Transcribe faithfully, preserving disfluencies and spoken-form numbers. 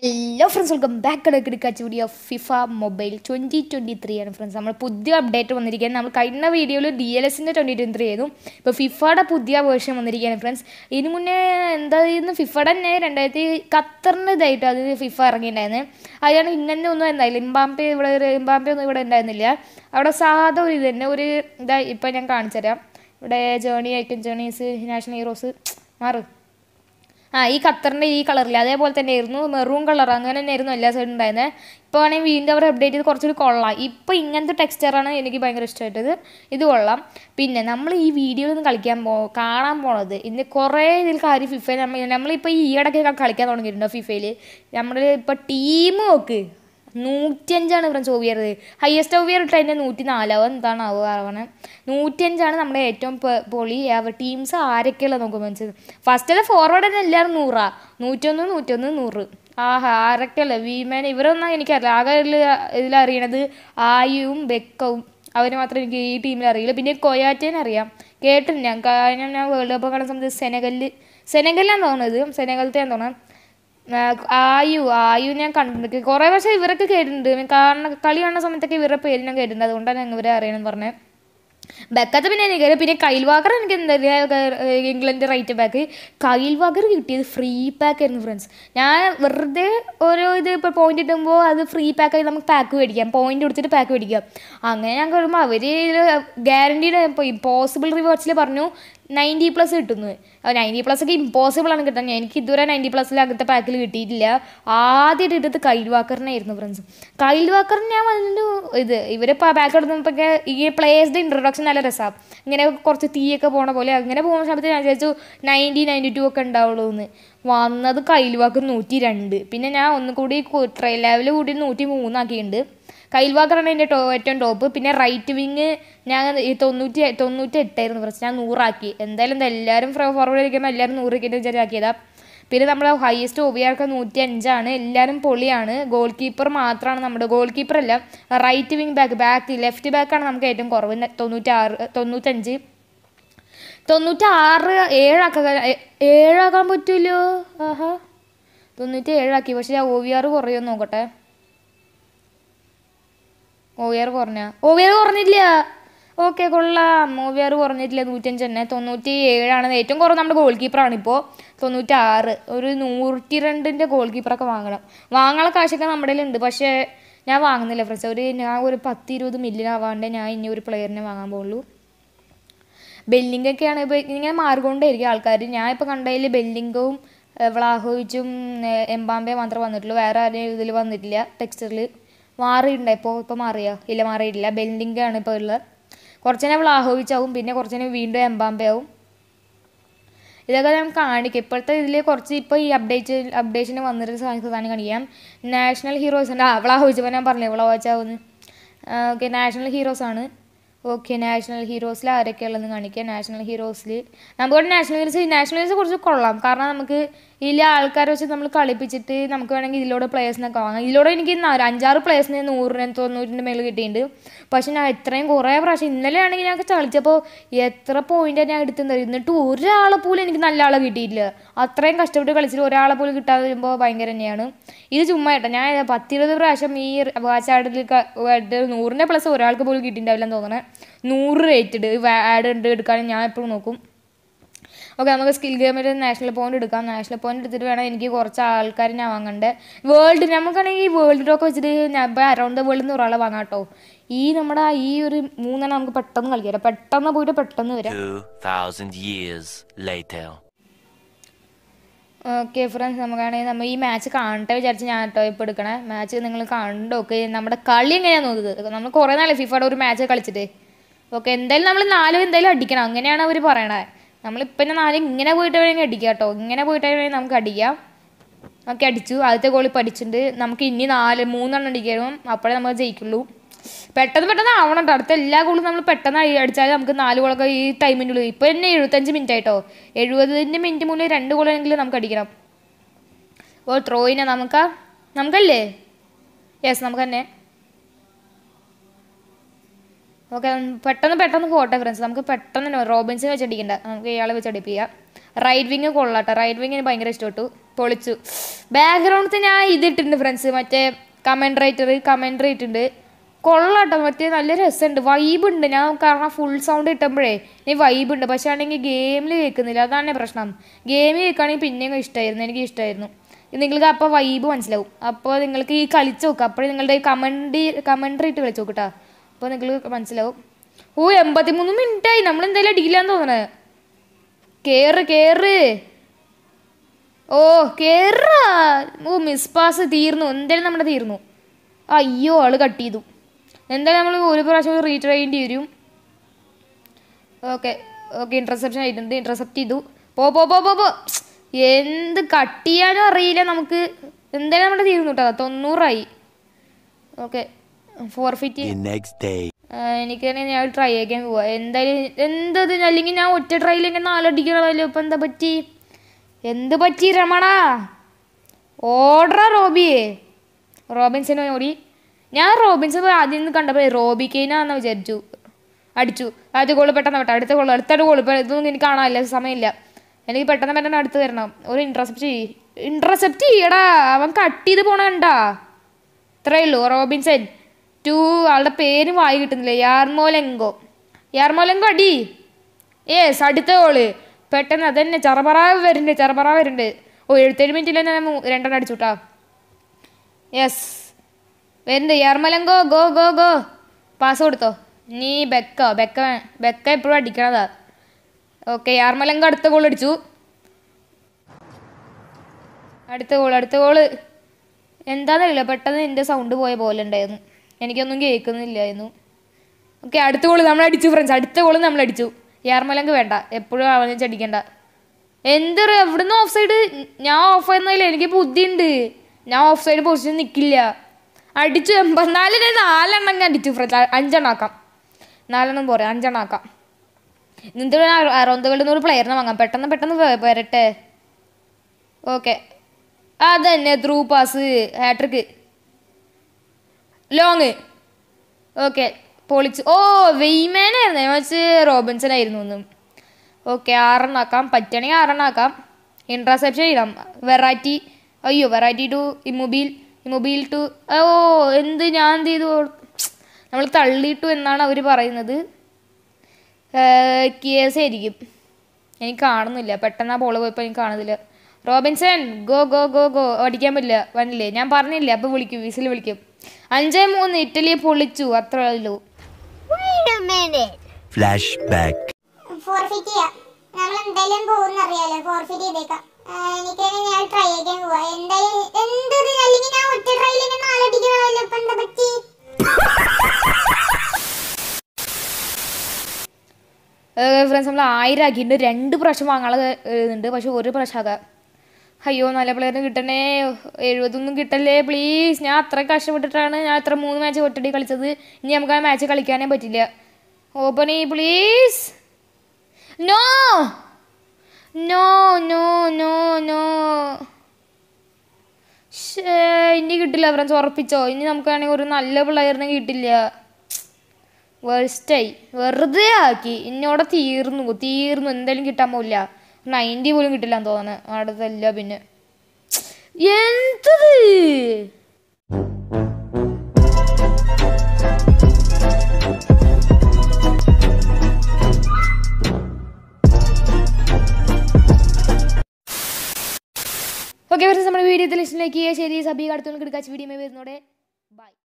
Hello friends, welcome back to the video of FIFA Mobile twenty twenty-three ആണ് friends. നമ്മൾ പുതിയ update വന്നിരിക്കുകയാണ്. നമ്മൾ കഴിഞ്ഞ വീഡിയോയിൽ ഡി എൽ എസിൻ്റെ ട്വൻറ്റി ട്വൻറ്റി ത്രീ ആയിരുന്നു. ഇപ്പോൾ ഫിഫയുടെ പുതിയ വേർഷൻ വന്നിരിക്കുകയാണ് ഫ്രണ്ട്സ്. ഇതിന് മുന്നേ എന്തായിരുന്നു ഫിഫയുടെ തന്നെ രണ്ടായിരത്തി ഖത്തറിൻ്റെ ഇതായിട്ട് അതിന് ഫിഫ ഇറങ്ങിയിട്ടുണ്ടായിരുന്നു. അതാണ് ഇങ്ങനെ ഒന്നും എന്തായാലും ഇമ്പാമ്പെ ഇവിടെ ഇമ്പാമ്പെ ഒന്നും ഇവിടെ ഉണ്ടായിരുന്നില്ല. അവിടെ സാധാ ഒരു ഇത് തന്നെ ഒരു ഇതാ ഇപ്പോൾ ഞാൻ കാണിച്ചു തരാം. ഇവിടെ journey icon journeys national heroes മാറ് ആ ഈ ഖത്തറിൻ്റെ ഈ കളറില്ല അതേപോലെ തന്നെ ആയിരുന്നു മെറൂൺ കളർ അങ്ങനെ തന്നെ ആയിരുന്നു എല്ലാ സൈഡും ഉണ്ടായിരുന്നത്. ഇപ്പോൾ ആണെങ്കിൽ വീണ്ടും അവർ അപ്ഡേറ്റ് ചെയ്ത് കുറച്ചുകൂടി കൊള്ളാം. ഇപ്പോൾ ഇങ്ങനത്തെ ടെക്സ്ചറാണ് എനിക്ക് ഭയങ്കര ഇഷ്ടമായിട്ടത്. ഇത് കൊള്ളാം. പിന്നെ നമ്മൾ ഈ വീഡിയോയിൽ നിന്ന് കളിക്കാൻ പോ കാണാൻ പോണത് ഇന്ന് കുറേ ഇതിൽ കാര്യം ഫിഫയിൽ നമ്മൾ നമ്മളിപ്പോൾ ഈ ഈയിടയ്ക്ക് കളിക്കാൻ തുടങ്ങിയിട്ടുണ്ടോ ഫിഫയിൽ. നമ്മൾ ഇപ്പോൾ ടീം നോക്ക് നൂറ്റിയഞ്ചാണ് ഫ്രണ്ട്സ് ഓവിയറത്. ഹയസ്റ്റ് ഓവിയർ ഇട്ട് അതിൻ്റെ നൂറ്റി നാലാവും എന്താണ് ആവുക നൂറ്റിയഞ്ചാണ് നമ്മുടെ ഏറ്റവും പൊളി ടീംസ് ആരൊക്കെയുള്ള നോക്കുമ്പോൾ മനസ്സിൽ ഫസ്റ്റ് ഫോർവേഡ് തന്നെ എല്ലാവരും നൂറാ നൂറ്റൊന്ന് നൂറ്റൊന്ന് നൂറ് ആഹാ ആരൊക്കെയല്ല വിമൻ ഇവരൊന്നും എനിക്കറിയില്ല. ആകെ ഇതിലറിയണത് ആയുവും ബെക്കവും അവർ മാത്രം എനിക്ക് ഈ ടീമിൽ അറിയില്ല. പിന്നെ കൊയാറ്റേനെ അറിയാം കേട്ടില്ല ഞാൻ കാരണം ഞാൻ വേൾഡ് കപ്പ് കാണുന്ന സമയത്ത് സെനഗലിൽ സെനഗലിലാണ് തോന്നുന്നത് സെനഗലത്തെ ഞാൻ തോന്നാം ആയു ആയു ഞാൻ കണ്ടിട്ടുണ്ട് കുറേ പക്ഷേ ഇവരൊക്കെ കേട്ടിട്ടുണ്ട് കാരണം കളി കാണുന്ന സമയത്തൊക്കെ ഇവരുടെ പേര് ഞാൻ കേട്ടിട്ടുണ്ട്. അതുകൊണ്ടാണ് ഞാൻ ഇവരെ അറിയണമെന്ന് പറഞ്ഞത്. ബെക്കത്ത് പിന്നെ എനിക്ക് പിന്നെ കൈൽ വാക്കർ എനിക്ക് എന്താ England right back Kyle Walker കിട്ടിയത് ഫ്രീ പാക്ക് ആയിരുന്നു ഫ്രണ്ട്സ്. ഞാൻ വെറുതെ ഓരോ ഇത് ഇപ്പോൾ പോയിന്റ് ഇട്ടുമ്പോൾ അത് ഫ്രീ പാക്കായി നമുക്ക് പാക്ക് മേടിക്കാം പോയിന്റ് കൊടുത്തിട്ട് പാക്ക് മേടിക്കാം. അങ്ങനെ ഞാൻ കഴിയുമ്പോൾ അവർ ഗ്യാരണ്ടീഡ് ഇപ്പോൾ ഇമ്പോസിബിൾ റിവാർഡ്സിൽ പറഞ്ഞു നയൻറ്റി പ്ലസ് കിട്ടുന്നു. നയൻറ്റി പ്ലസ് ഒക്കെ ഇമ്പോസിബിൾ ആണ് കിട്ടാൻ. എനിക്ക് ഇതുവരെ നയൻറ്റി പ്ലസ്സിൽ അങ്ങനത്തെ പാക്കിൽ കിട്ടിയിട്ടില്ല. ആദ്യമായിട്ട് ഇട്ടത് കൈൽ വാക്കറിനായിരുന്നു ഫ്രണ്ട്സ്. കൈൽ വാക്കറിന് ഞാൻ വന്നിട്ട് ഇത് ഇവരിപ്പോൾ പാക്ക് എടുത്തപ്പോഴൊക്കെ ഈ പ്ലേയേഴ്സിൻ്റെ ഇൻട്രൊഡക്ഷൻ നല്ല രസമാണ്. ഇങ്ങനെ കുറച്ച് തീയൊക്കെ പോണ പോലെ അങ്ങനെ പോകുന്ന സമയത്ത് ഞാൻ വിചാരിച്ചു നയൻറ്റി നയൻറ്റി ടു ഒക്കെ ഉണ്ടാവുള്ളൂ എന്ന്. വന്നത് കൈൽ വാക്കർ നൂറ്റി രണ്ട് പിന്നെ ഞാൻ ഒന്നുകൂടി ട്രൈ ലെവൽ കൂടി നൂറ്റി മൂന്നാക്കിയിട്ടുണ്ട്. കൈൽ വാക്കറാണ് എൻ്റെ ടോ ഏറ്റവും ടോപ്പ്. പിന്നെ റൈറ്റ് വിങ് ഞാൻ ഈ തൊണ്ണൂറ്റി തൊണ്ണൂറ്റി എട്ടായിരുന്നു ഫ്രണ്ട്സ്. ഞാൻ നൂറാക്കി എന്തായാലും എന്താ എല്ലാവരും ഫോർവേഡ് ഇരിക്കുമ്പോൾ എല്ലാവരും നൂറ് വിക്കറ്റ് വിചാരിയാക്കിയതാണ്. പിന്നെ നമ്മുടെ ഹയസ്റ്റ് ഒബിയാർക്ക് നൂറ്റി അഞ്ചാണ് എല്ലാവരും പൊളിയാണ്. ഗോൾ കീപ്പർ മാത്രമാണ് നമ്മുടെ ഗോൾ കീപ്പറല്ല right wing back back left ബാക്കാണ് നമുക്ക് ഏറ്റവും കുറവ് തൊണ്ണൂറ്റാറ് തൊണ്ണൂറ്റഞ്ച് തൊണ്ണൂറ്റാറ് ഏഴാക്കാൻ ഏഴാക്കാൻ പറ്റുമല്ലോ. ആഹാ തൊണ്ണൂറ്റി ഏഴാക്കി പക്ഷേ ഒ വി ആർ കുറയുമെന്ന് നോക്കട്ടെ. ഒ വി ആർ കുറഞ്ഞ ഒ വി ആർ കുറഞ്ഞില്ല. ഓക്കെ കൊള്ളാം. ഒ വി ആർ കുറഞ്ഞിട്ടില്ല നൂറ്റഞ്ച് തന്നെ. തൊണ്ണൂറ്റി ഏഴാണ് ഏറ്റവും കുറവ് നമ്മുടെ ഗോൾ കീപ്പറാണ് ഇപ്പോൾ തൊണ്ണൂറ്റാറ്. ഒരു നൂറ്റി രണ്ടിൻ്റെ ഗോൾ കീപ്പറൊക്കെ വാങ്ങണം. വാങ്ങാനുള്ള കാശൊക്കെ നമ്മുടെ ഉണ്ട് പക്ഷേ ഞാൻ വാങ്ങുന്നില്ല ഫ്രണ്ട്സ്. ഒരു ഞാൻ ഒരു പത്ത് ഇരുപത് മില്യൺ ആവാണ്ട് ഞാൻ ഇനി ഒരു പ്ലെയറിനെ വാങ്ങാൻ പോകുള്ളൂ. ബെല്ലിങ്ങൊക്കെയാണ് ഇപ്പോൾ ഇങ്ങനെ മാറിക്കൊണ്ടേയിരിക്കും ആൾക്കാർ. ഞാൻ ഇപ്പോൾ കണ്ടതിൽ ബെല്ലിങ്ങും വ്ളാഹോവിച്ചും എംബാമ്പെ മാത്രമേ വന്നിട്ടുള്ളൂ. വേറെ ആരും ഇതിൽ വന്നിട്ടില്ല. ടെക്സ്റ്ററിൽ മാറിയിട്ടുണ്ടോ ഇപ്പോൾ ഇപ്പോൾ മാറിയോ ഇല്ല മാറിയിട്ടില്ല. ബെല്ലിങ്ങാണ് ഇപ്പോൾ ഉള്ളത്. കുറച്ചതിനെ വ്ളാഹോവിച്ചാവും പിന്നെ കുറച്ചതിനെ വീണ്ടും എംബാമ്പെ ആവും. ഇതൊക്കെ ഞാൻ കാണിക്കും ഇപ്പോഴത്തെ ഇതിൽ കുറച്ച് ഇപ്പോൾ ഈ അപ്ഡേറ്റ് അപ്ഡേഷന് വന്നിട്ട് സാധനം കാണിക്കാം. നാഷണൽ ഹീറോസ് ഉണ്ട്. ആ വ്ളാഹോവിച്ചപ്പോൾ ഞാൻ പറഞ്ഞു വ്ളാഹോവിച്ചാവുന്നു. ഓക്കെ നാഷണൽ ഹീറോസാണ്. ഓക്കെ നാഷണൽ ഹീറോസിൽ ആരൊക്കെയുള്ളതെന്ന് കാണിക്കാം. നാഷണൽ ഹീറോസിൽ നമുക്ക് നാഷണൽ ഹീറോസ് നാഷണൽ ഹീറോസ് കുറച്ച് കൊള്ളാം കാരണം നമുക്ക് ഇതിലെ ആൾക്കാരെ വെച്ച് നമ്മൾ കളിപ്പിച്ചിട്ട് നമുക്ക് വേണമെങ്കിൽ ഇതിലൂടെ പ്ലേയേഴ്സിനൊക്കെ വാങ്ങാം. ഇതിലൂടെ എനിക്ക് അഞ്ചാറ് പ്ലേയേഴ്സിന് നൂറിന് തൊണ്ണൂറിൻ്റെ മേളിൽ കിട്ടിയിട്ടുണ്ട്. പക്ഷെ ഞാൻ ഇത്രയും കുറേ പ്രാവശ്യം ഇന്നലെ ആണെങ്കിൽ ഞാൻ കളിച്ചപ്പോൾ എത്ര പോയിൻ്റ് ഞാൻ എടുത്തെന്ന് അറിയും. എന്നിട്ട് ഒരാളെ പോലും എനിക്ക് നല്ല ആളെ കിട്ടിയിട്ടില്ല. അത്രയും കഷ്ടപ്പെട്ട് കളിച്ചിട്ട് ഒരാളെ പോലും കിട്ടാതെ വരുമ്പോൾ ഭയങ്കര തന്നെയാണ്. ഇത് ചുമ്മാ കേട്ടോ ഞാൻ പത്തിരുപത് പ്രാവശ്യം ഈ വാച്ചാഡിൽ നൂറിൻ്റെ പ്ലസ് ഒരാൾക്ക് പോലും കിട്ടിയിട്ടുണ്ടാവില്ലെന്ന് തോന്നണേ. നൂറ് റേറ്റഡ് ആഡ് ഉണ്ട് എടുക്കാനും ഞാൻ എപ്പോഴും നോക്കും. ഓക്കെ നമുക്ക് സ്കിൽ ഗെയിമിൽ നാഷണൽ പോയിന്റ് എടുക്കാം. നാഷണൽ പോയിന്റ് എടുത്തിട്ട് വേണം എനിക്ക് കുറച്ച് ആൾക്കാർ ഞാൻ വാങ്ങണ്ടേ. വേൾഡ് നമുക്കാണെങ്കിൽ ഈ വേൾഡ് ടോക്ക് വെച്ചിട്ട് ഞാൻ ഇപ്പോൾ അറൗണ്ട് ദ വേൾഡിൽ നിന്ന് ഒരാളെ വാങ്ങാം കേട്ടോ. ഈ നമ്മുടെ ഈ ഒരു മൂന്നെണ്ണം നമുക്ക് പെട്ടെന്ന് കളിക്കാം. പെട്ടെന്ന് പോയിട്ട് പെട്ടെന്ന് വരാം. ഓക്കെ ഫ്രണ്ട്സ് നമുക്കാണെങ്കിൽ നമ്മൾ ഈ മാച്ച് കാണട്ടെ വിചാരിച്ച് ഞാൻ കേട്ടോ ഇപ്പോൾ എടുക്കണേ. മാച്ച് നിങ്ങൾ കണ്ടു ഓക്കെ നമ്മുടെ കളി എങ്ങനെയാണെന്ന് നോക്കുന്നത്. നമ്മൾ കുറേ നാളെ ഫിഫയുടെ ഒരു മാച്ച് കളിച്ചിട്ട് ഓക്കെ എന്തായാലും നമ്മൾ നാലും എന്തായാലും അടിക്കണം അങ്ങനെയാണ് അവർ പറയണത്. നമ്മളിപ്പം നാല് ഇങ്ങനെ പോയിട്ട് വേണമെങ്കിൽ അടിക്കാം കേട്ടോ. ഇങ്ങനെ പോയിട്ട് വേണമെങ്കിൽ നമുക്ക് അടിക്കാം. ഓക്കെ അടിച്ചു ആദ്യത്തെ ഗോളി പഠിച്ചിട്ടുണ്ട്. നമുക്ക് ഇനി നാല് മൂന്നെണ്ണം അടിക്കണം അപ്പോഴേ നമ്മൾ ജയിക്കുള്ളൂ. പെട്ടെന്ന് പെട്ടെന്ന് ആവണം കേട്ടോ. അടുത്ത എല്ലാ ഗോളും നമ്മൾ പെട്ടെന്ന് അടിച്ചാൽ നമുക്ക് നാല് ഗോളൊക്കെ ഈ ടൈമിൻ്റെ ഉള്ളിൽ ഇപ്പോൾ തന്നെ എഴുപത്തഞ്ച് മിനിറ്റ് ആയിട്ടോ. എഴുപതിൻ്റെ മിനിറ്റ് മുന്നേ രണ്ട് ഗോളെങ്കിലും നമുക്ക് അടിക്കണം. ഓ ത്രോയിനെ നമുക്കാ നമുക്കല്ലേ യെസ് നമുക്ക് തന്നെ. ഓക്കെ പെട്ടെന്ന് പെട്ടെന്ന് പോട്ടെ ഫ്രണ്ട്സ്. നമുക്ക് പെട്ടെന്ന് റോബിൻസിനെ വെച്ചടിക്കണ്ട നമുക്ക് ഇയാളെ വെച്ചടിപ്പിക്കാം. റൈറ്റ് വിങ് കൊള്ളാട്ടെ. റൈറ്റ് വിങ്ങിന് ഭയങ്കര ഇഷ്ടപ്പെട്ടു. പൊളിച്ചു. ബാക്ക്ഗ്രൗണ്ടിൽ ഞാൻ ഇതിട്ടുണ്ട് ഫ്രണ്ട്സ്, മറ്റേ കമൻറ്റ് റൈറ്റർ കമൻറ്റ് ഇട്ടുണ്ട്. കൊള്ളാട്ടോ, മറ്റേ നല്ല രസമുണ്ട്, വൈബ് ഉണ്ട്. ഞാൻ കാരണം ഫുൾ സൗണ്ട് കിട്ടുമ്പോഴേ ഇനി വൈബ് ഉണ്ട്. പക്ഷേ ആണെങ്കിൽ ഗെയിമിൽ കേൾക്കുന്നില്ല, അതാണ് പ്രശ്നം. ഗെയിമിൽ കേൾക്കുകയാണെങ്കിൽ പിന്നെയും ഇഷ്ടമായിരുന്നു, എനിക്ക് ഇഷ്ടമായിരുന്നു. നിങ്ങൾക്ക് അപ്പോൾ വൈബ് മനസ്സിലാവും. അപ്പോൾ നിങ്ങൾക്ക് ഈ കളിച്ച് നോക്കുക, അപ്പോൾ നിങ്ങളുടെ കമൻറ്റ് കമൻറ്റ് ഇട്ട് കളിച്ച് നോക്കട്ടോ, അപ്പോൾ നിങ്ങൾക്ക് മനസ്സിലാവും. ഓ എൺപത്തി മൂന്ന് മിനിറ്റായി, നമ്മൾ എന്തായാലും അടിക്കില്ലാന്ന് തോന്നണേ. കേറ് കേറ്, ഓ കേറാ. ഓ മിസ് പാസ് തീർന്നു, എന്തായാലും നമ്മുടെ തീർന്നു. അയ്യോ ആള് കട്ട് ചെയ്തു. എന്തായാലും നമ്മൾ ഒരു പ്രാവശ്യം റീട്രൈ ചെയ്യേണ്ടി വരും. ഓക്കെ ഓക്കെ ഇൻറ്റർസെപ്ഷൻ ആയിട്ടുണ്ട്, ഇൻറ്റർസെപ്റ്റ് ചെയ്തു. പോ പോ പോ പോ പോ എന്ത് കട്ട് ചെയ്യാനും അറിയില്ല നമുക്ക്. എന്തായാലും നമ്മുടെ തീർന്നു കേട്ടോ, തൊണ്ണൂറായി. Okay forfeit. എനിക്കാണെങ്കിൽ ഞാൻ ട്രൈ ആക്കാൻ പോവാ. എന്തായാലും എന്തത്, അല്ലെങ്കിൽ ഞാൻ ഒറ്റ ട്രൈയിൽ ഇങ്ങനെ നാലടിക്കണമല്ലോ. ഇപ്പം എന്താ പറ്റി, എന്ത് പറ്റി രമണ? ഓർഡറാ റോബിയെ, റോബിൻസനെ ഓടി. ഞാൻ റോബിൻസൺ ആദ്യം നിന്ന് കണ്ടപ്പോൾ റോബി കെയ്നാന്ന് വിചാരിച്ചു. അടിച്ചു ആദ്യ ഗോള്, പെട്ടെന്ന് പെട്ടെന്ന് അടുത്ത ഗോള്, അടുത്തൊരു ഗോള്. ഇപ്പം ഇതൊന്നും എനിക്ക് കാണാനില്ല, സമയമില്ല. എനിക്ക് പെട്ടെന്ന് പെട്ടെന്ന് അടുത്ത് വരണം. ഒരു ഇൻട്രസെപ്റ്റ് ചെയ്യ്, ഇൻട്രസെപ്റ്റ് ചെയ്യടാ. അവൻ കട്ട് ചെയ്ത് പോണ കണ്ടാ. ഇത്രയേ ഉള്ളൂ. റോബിൻസൺ ടു, ആളുടെ പേര് വായി കിട്ടുന്നില്ല. യാർമോലെങ്കോ, യാർമോലെങ്കോ അടി. യേസ് അടുത്ത ഗോള്. പെട്ടെന്ന് അതന്നെ ചെറുപറ വരുന്നുണ്ട്, ചെറുപറ വരുന്നുണ്ട്. ഓ എഴുപത്തേഴ് മിനിറ്റിൽ തന്നെ രണ്ടെണ്ണം അടിച്ചു കേട്ടോ. യെസ് വരുന്നുണ്ട് Yarmolenko. Go go go, pass കൊടുത്തോ. നീ ബെക്ക ബെക്ക ബെക്ക എപ്പോഴും അടിക്കണതാ. ഓക്കെ യാർമോലെങ്കോ അടുത്ത ഗോൾ അടിച്ചു. അടുത്ത ഗോൾ അടുത്ത ഗോള് എന്താണെന്നറിയില്ല, പെട്ടെന്ന് എൻ്റെ സൗണ്ട് പോയ പോലെ ഉണ്ടായിരുന്നു, എനിക്കൊന്നും കേൾക്കുന്നില്ലായിരുന്നു. ഓക്കെ അടുത്ത ഗോള് നമ്മൾ അടിച്ചു ഫ്രണ്ട്സ്, അടുത്ത ഗോള് നമ്മൾ അടിച്ചു. യാർമോലെങ്കോ വേണ്ട, എപ്പോഴും അവനെ ചടിക്കണ്ട. എന്ത് എവിടുന്ന് ഓഫ് സൈഡ്? ഞാൻ ഓഫ് ആയിരുന്നില്ല, എനിക്ക് ബുദ്ധിയുണ്ട്. ഞാൻ ഓഫ് സൈഡ് പൊസിഷൻ നിൽക്കില്ല. അടിച്ചു എൺപത്തിനാലിന് നാലെണ്ണം അടിച്ചു ഫ്രണ്ട്സ്. അഞ്ചെണ്ണം ആക്കാം, നാലെണ്ണം പോരെ, അഞ്ചെണ്ണം ആക്കാം. എന്നിട്ട് അറുപതുകളിൽ നിന്ന് ഒരു പ്ലെയറിനെ വാങ്ങാം, പെട്ടെന്ന് പെട്ടെന്ന് വരട്ടെ. ഓക്കെ അതന്നെ through pass, hat trick, long. Okay പൊളിച്ചു. ഓ വെയ്മാനായിരുന്നു, ഞാൻ വെച്ച് റോബിൻസൺ ആയിരുന്നു ഒന്നും. ഓക്കെ ആറെണ്ണാക്കാം, പറ്റുകയാണെങ്കിൽ ആറെണ്ണാക്കാം. ഇൻട്രസെപ്ഷൻ ചെയ്യാം. വെറൈറ്റി, അയ്യോ variety two Immobile, Immobile two. ഓ എന്ത് ഞാൻ എന്ത് ചെയ്തു, നമ്മൾ തള്ളിയിട്ടു എന്നാണ് അവർ പറയുന്നത്. കേസ് ആയിരിക്കും, എനിക്ക് കാണുന്നില്ല. പെട്ടെന്ന് ആ ബോൾ പോയപ്പോൾ എനിക്ക് കാണുന്നില്ല. Robinson go go go go, അടിക്കാൻ പറ്റില്ല, വന്നില്ലേ ഞാൻ പറഞ്ഞില്ല. അപ്പോൾ വിളിക്കും, വിസിൽ വിളിക്കും. അഞ്ചേ മൂന്ന് ഇറ്റലിയെ പൊളിച്ചു, അത്ര ഉള്ളൂ. Flash back. ഫോർഫിറ്റ് ചെയ്യാം, നമ്മൾ എന്തായാലും പോകുന്ന അറിയാലോ. ഫോർഫിറ്റ് ചെയ്തേക്കാം. എനിക്ക് ഞാൻ ട്രൈ ചെയ്യാൻ പോവാ. എന്തായാലും എന്തത്, അല്ലെങ്കിൽ ഞാൻ ഒറ്റ ട്രൈയിൽ ഇങ്ങനെ നാലടിക്കണമല്ലോ. ഇപ്പം എന്താ പറ്റി? ഫ്രണ്ട്സ് നമ്മൾ ആയിരം ആക്കിയിട്ടുണ്ട്. രണ്ട് പ്രാവശ്യം വാങ്ങാനുള്ള ഉണ്ട്, പക്ഷെ ഒരു പ്രാവശ്യം ആകാം. അയ്യോ നല്ല പ്ലെയറിന് കിട്ടണേ, എഴുപതൊന്നും കിട്ടല്ലേ പ്ലീസ്. ഞാൻ അത്ര കഷ്ടപ്പെട്ടിട്ടാണ് ഞാൻ അത്ര മൂന്ന് മാച്ച് ഒറ്റടി കളിച്ചത്. ഇനി നമുക്ക് ആ മാച്ച് കളിക്കാനേ പറ്റില്ല. ഓപ്പണി please. No no no no no, ഇനി കിട്ടില്ല ഫ്രണ്ട്സ്, ഉറപ്പിച്ചോ. ഇനി നമുക്കാണെങ്കിൽ ഒരു നല്ല പ്ലെയറിനെ കിട്ടില്ല. വേഴ്സ്റ്റായി, വെറുതെ ആക്കി. ഇന്നോടെ തീർന്നു തീർന്നു എന്തായാലും കിട്ടാൻ പോകില്ല. നയൻറ്റി പോലും കിട്ടില്ല എന്ന് തോന്നുന്നു. അടുത്തല്ല പിന്നെ എന്തത്. ഓക്കെ ഫ്രണ്ട്സ് നമ്മുടെ വീഡിയോ ലിസ്റ്റിലേക്ക് ശരി സബി അടുത്തുള്ള കിടക്കാച്ച വീഡിയോ വരുന്നോടെ ബൈ.